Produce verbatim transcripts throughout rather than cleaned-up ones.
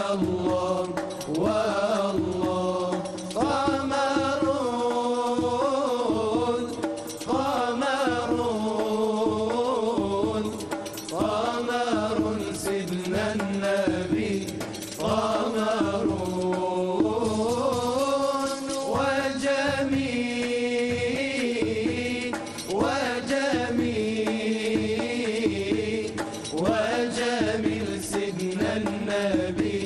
والله والله قمرون قمرون قمر سيدنا النبي قمرون وجميل وجميل وجميل سيدنا النبي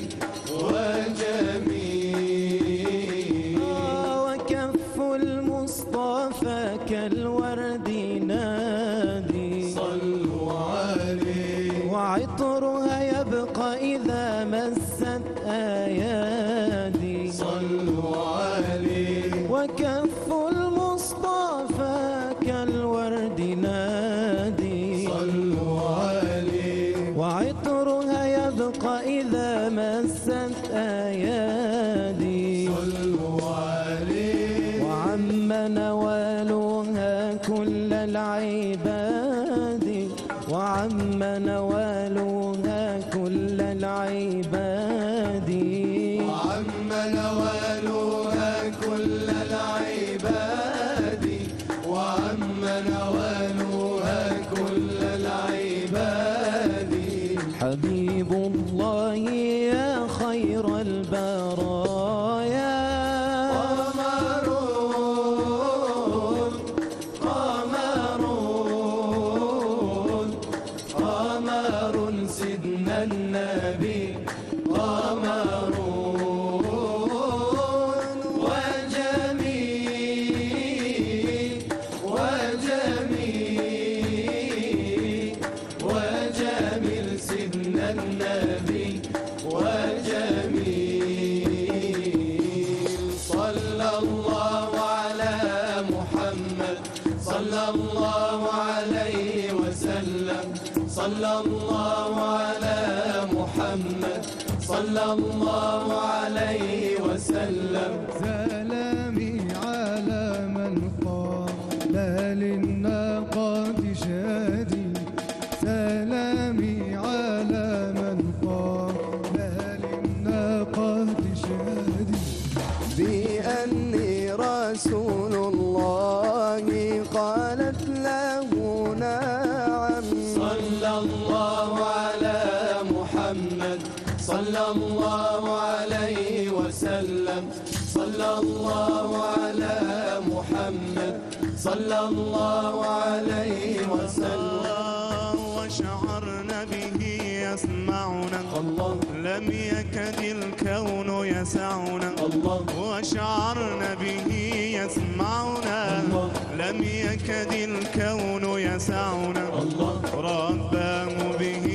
وجميل وكف المصطفى كالورد نادي صلوا عليه وعطرها يبقى إذا مست أيادي صلوا عليه وكف المصطفى كالورد نادي صلوا عليه وعطرها يبقى إذا مست أيادي صلوا عليه وعم نوالها كل العباد وعم نوالها كل العباد وعم نوالها كل العباد وعم نوالها كل العباد حبيب الله يا خير البرايا قمرون قمرون قمر سيدنا النبي قمرون وجميل وجميل وجميل سيدنا النبي وجميل صلى الله على محمد صلى الله عليه وسلم صلى الله على محمد صلى الله عليه وسلم سلامي على من قال للناقة شادي سلامي على من قال للناقة شادي بأني رسول الله قالت له نعم صلى الله على محمد صلى الله عليه وسلم صلى الله على محمد صلى الله عليه وسلم وشعرنا به يسمعنا الله لم يكد الكون يسعنا الله وشعرنا به يسمعنا الله لم يكد الكون يسعنا الله رباه به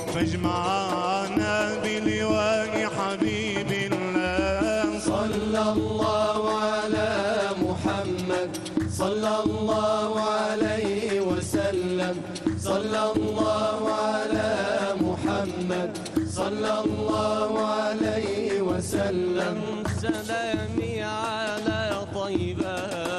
فاجمعنا بلواء حبيب الله صلى الله على محمد صلى الله عليه وسلم صلى الله على محمد صلى الله عليه وسلم سلامي على طيبة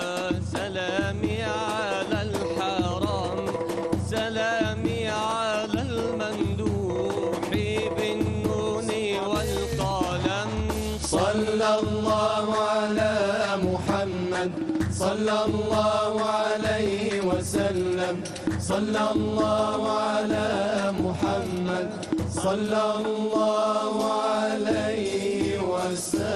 سلامي على الحرام سلامي على المندوح بالنون والقلم صلى الله على محمد صلى الله عليه وسلم صلى الله على محمد صلى الله عليه وسلم.